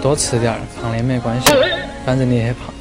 多吃点儿，胖的没关系，反正你也胖。